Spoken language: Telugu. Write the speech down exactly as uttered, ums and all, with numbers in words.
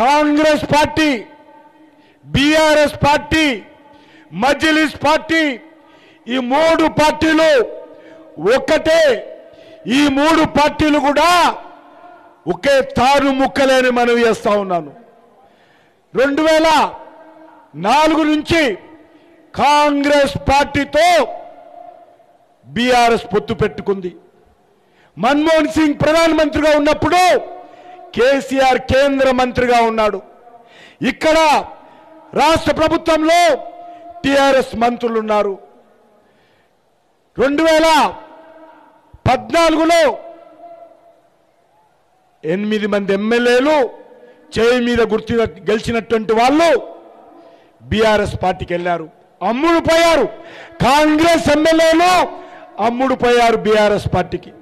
Congress party, BRS party, Majlis party, ఈ మూడు పార్టీలు ఒక్కటే. ఈ మూడు పార్టీలు కూడా ఒకే తారు ముక్కలేని మనవి చేస్తా ఉన్నాను. రెండు వేల నాలుగు నుంచి కాంగ్రెస్ పార్టీతో బీఆర్ఎస్ పొత్తు పెట్టుకుంది. మన్మోహన్ సింగ్ ప్రధానమంత్రిగా ఉన్నప్పుడు కేసీఆర్ కేంద్ర మంత్రిగా ఉన్నాడు. ఇక్కడ రాష్ట్ర ప్రభుత్వంలో టీఆర్ఎస్ మంత్రులు ఉన్నారు. రెండు వేల పద్నాలుగులో ఎనిమిది మంది ఎమ్మెల్యేలు చేయి మీద గుర్తు గెలిచినటువంటి వాళ్ళు బీఆర్ఎస్ పార్టీకి వెళ్ళారు, అమ్ముడు పోయారు. కాంగ్రెస్ ఎమ్మెల్యేలు అమ్ముడు పోయారు బీఆర్ఎస్ పార్టీకి.